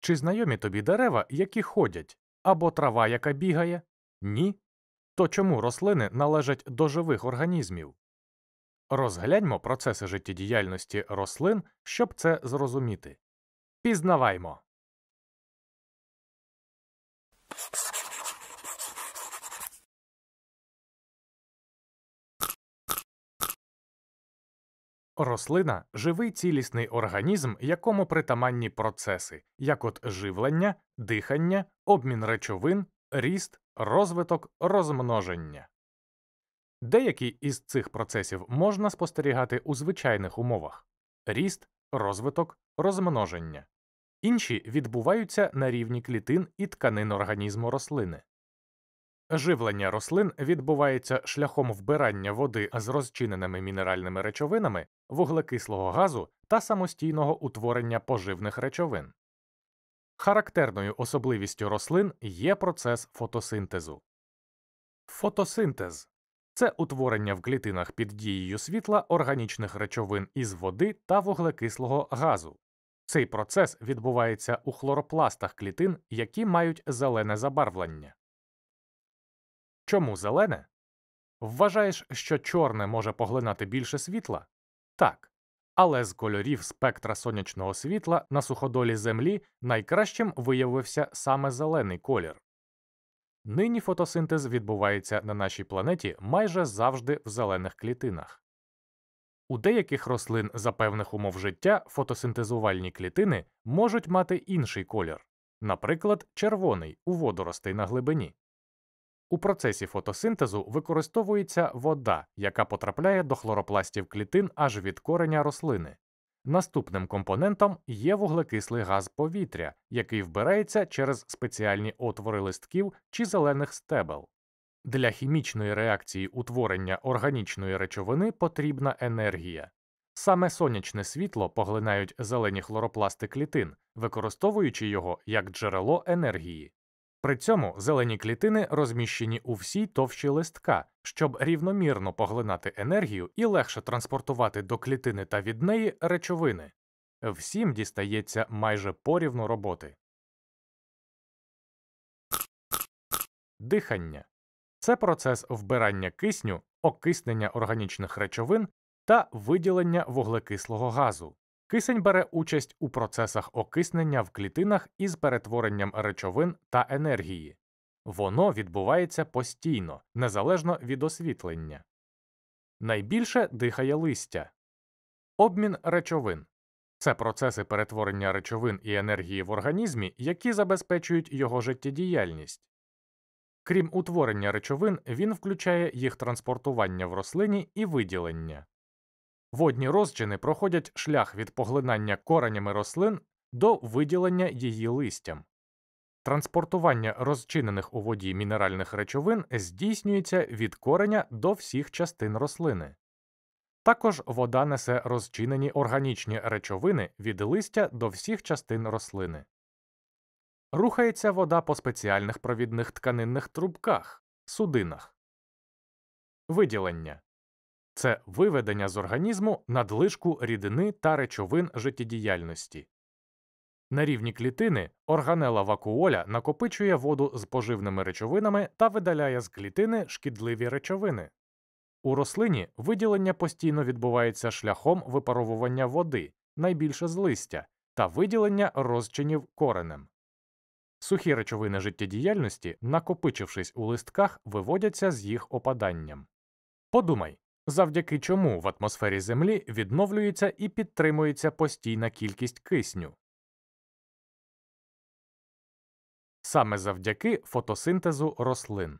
Чи знайомі тобі дерева, які ходять, або трава, яка бігає? Ні? То чому рослини належать до живих організмів? Розгляньмо процеси життєдіяльності рослин, щоб це зрозуміти. Пізнаваймо. Рослина – живий цілісний організм, якому притаманні процеси, як от живлення, дихання, обмін речовин, ріст, розвиток, розмноження. Деякі із цих процесів можна спостерігати у звичайних умовах – ріст, розвиток, розмноження. Інші відбуваються на рівні клітин і тканин організму рослини. Живлення рослин відбувається шляхом вбирання води з розчиненими мінеральними речовинами, вуглекислого газу та самостійного утворення поживних речовин. Характерною особливістю рослин є процес фотосинтезу. Фотосинтез – це утворення в клітинах під дією світла органічних речовин із води та вуглекислого газу. Цей процес відбувається у хлоропластах клітин, які мають зелене забарвлення. Чому зелене? Вважаєш, що чорне може поглинати більше світла? Так. Але з кольорів спектра сонячного світла на суходолі Землі найкращим виявився саме зелений колір. Нині фотосинтез відбувається на нашій планеті майже завжди в зелених клітинах. У деяких рослин за певних умов життя фотосинтезувальні клітини можуть мати інший колір, наприклад, червоний у водоростей на глибині. У процесі фотосинтезу використовується вода, яка потрапляє до хлоропластів клітин аж від кореня рослини. Наступним компонентом є вуглекислий газ повітря, який вбирається через спеціальні отвори листків чи зелених стебел. Для хімічної реакції утворення органічної речовини потрібна енергія. Саме сонячне світло поглинають зелені хлоропласти клітин, використовуючи його як джерело енергії. При цьому зелені клітини розміщені у всій товщі листка, щоб рівномірно поглинати енергію і легше транспортувати до клітини та від неї речовини. Всім дістається майже порівну роботи. Дихання – це процес вбирання кисню, окиснення органічних речовин та виділення вуглекислого газу. Кисень бере участь у процесах окиснення в клітинах із перетворенням речовин та енергії. Воно відбувається постійно, незалежно від освітлення. Найбільше дихає листя. Обмін речовин – це процеси перетворення речовин і енергії в організмі, які забезпечують його життєдіяльність. Крім утворення речовин, він включає їх транспортування в рослині і виділення. Водні розчини проходять шлях від поглинання коренями рослин до виділення її листям. Транспортування розчинених у воді мінеральних речовин здійснюється від кореня до всіх частин рослини. Також вода несе розчинені органічні речовини від листя до всіх частин рослини. Рухається вода по спеціальних провідних тканинних трубках – судинах. Виділення – це виведення з організму надлишку рідини та речовин життєдіяльності. На рівні клітини органела вакуоля накопичує воду з поживними речовинами та видаляє з клітини шкідливі речовини. У рослині виділення постійно відбувається шляхом випаровування води, найбільше з листя, та виділення розчинів коренем. Сухі речовини життєдіяльності, накопичившись у листках, виводяться з їх опаданням. Подумай, завдяки чому в атмосфері Землі відновлюється і підтримується постійна кількість кисню? Саме завдяки фотосинтезу рослин.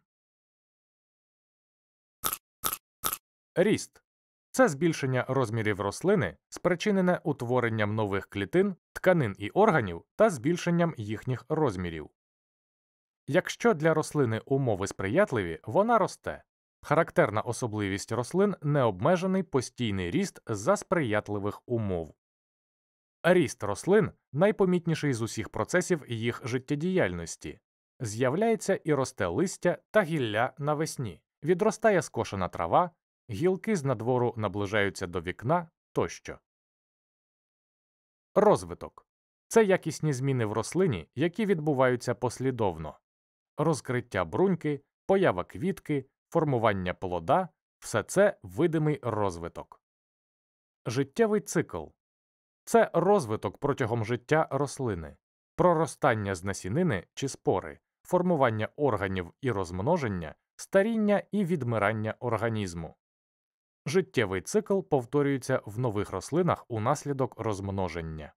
Ріст – це збільшення розмірів рослини, спричинене утворенням нових клітин, тканин і органів та збільшенням їхніх розмірів. Якщо для рослини умови сприятливі, вона росте. Характерна особливість рослин – необмежений постійний ріст за сприятливих умов. Ріст рослин – найпомітніший з усіх процесів їх життєдіяльності. З'являється і росте листя та гілля навесні, відростає скошена трава, гілки з надвору наближаються до вікна тощо. Розвиток – Це якісні зміни в рослині, які відбуваються послідовно. Розкриття бруньки, поява квітки, формування плода – все це видимий розвиток. Життєвий цикл – це розвиток протягом життя рослини, проростання з насінини чи спори, формування органів і розмноження, старіння і відмирання організму. Життєвий цикл повторюється в нових рослинах унаслідок розмноження.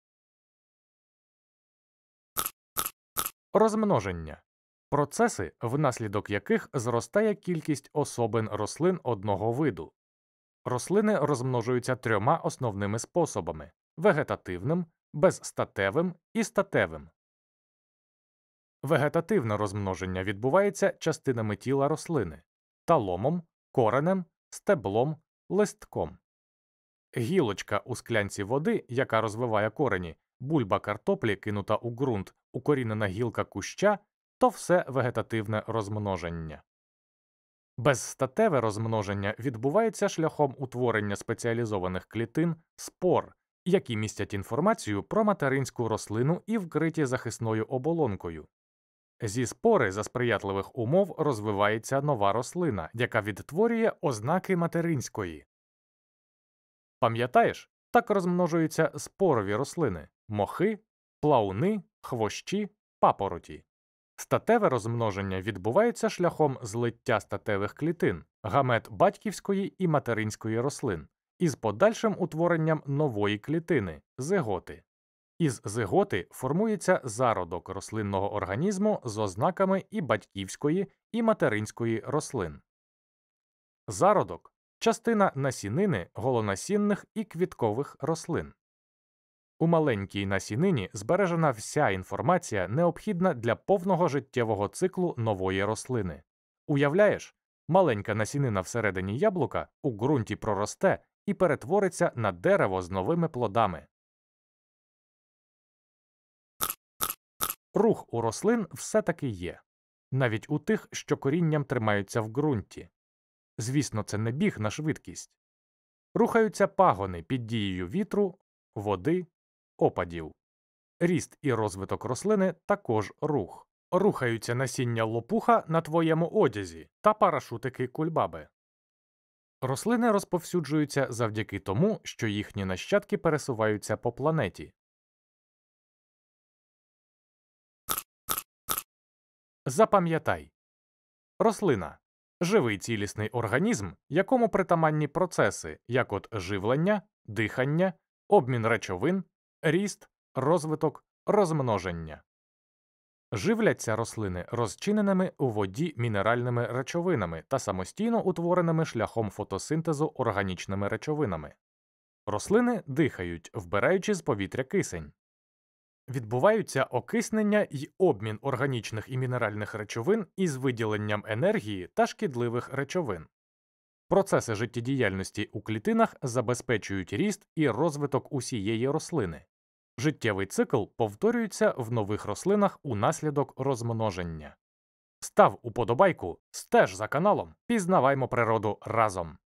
Розмноження – процеси, внаслідок яких зростає кількість особин рослин одного виду. Рослини розмножуються трьома основними способами – вегетативним, безстатевим і статевим. Вегетативне розмноження відбувається частинами тіла рослини – таломом, коренем, стеблом, листком. Гілочка у склянці води, яка розвиває корені, бульба картоплі, кинута у ґрунт, укорінена гілка куща – то все вегетативне розмноження. Безстатеве розмноження відбувається шляхом утворення спеціалізованих клітин – спор, які містять інформацію про материнську рослину і вкриті захисною оболонкою. Зі спори за сприятливих умов розвивається нова рослина, яка відтворює ознаки материнської. Пам'ятаєш, так розмножуються спорові рослини – мохи, плауни, хвощі, папороті. Статеве розмноження відбувається шляхом злиття статевих клітин, гамет батьківської і материнської рослин, із подальшим утворенням нової клітини – зиготи. Із зиготи формується зародок рослинного організму з ознаками і батьківської, і материнської рослин. Зародок – частина насінини голонасінних і квіткових рослин. У маленькій насінині збережена вся інформація, необхідна для повного життєвого циклу нової рослини. Уявляєш, маленька насінина всередині яблука у ґрунті проросте і перетвориться на дерево з новими плодами. Рух у рослин все-таки є. Навіть у тих, що корінням тримаються в ґрунті. Звісно, це не біг на швидкість. Рухаються пагони під дією вітру, води, опадів. Ріст і розвиток рослини – також рух. Рухаються насіння лопуха на твоєму одязі та парашутики кульбаби. Рослини розповсюджуються завдяки тому, що їхні нащадки пересуваються по планеті. Запам'ятай. Рослина – живий цілісний організм, якому притаманні процеси, як от живлення, дихання, обмін речовин, ріст, розвиток, розмноження. Живляться рослини розчиненими у воді мінеральними речовинами та самостійно утвореними шляхом фотосинтезу органічними речовинами. Рослини дихають, вбираючи з повітря кисень. Відбуваються окиснення й обмін органічних і мінеральних речовин із виділенням енергії та шкідливих речовин. Процеси життєдіяльності у клітинах забезпечують ріст і розвиток усієї рослини. Життєвий цикл повторюється в нових рослинах унаслідок розмноження. Став уподобайку, стеж за каналом, пізнаваймо природу разом!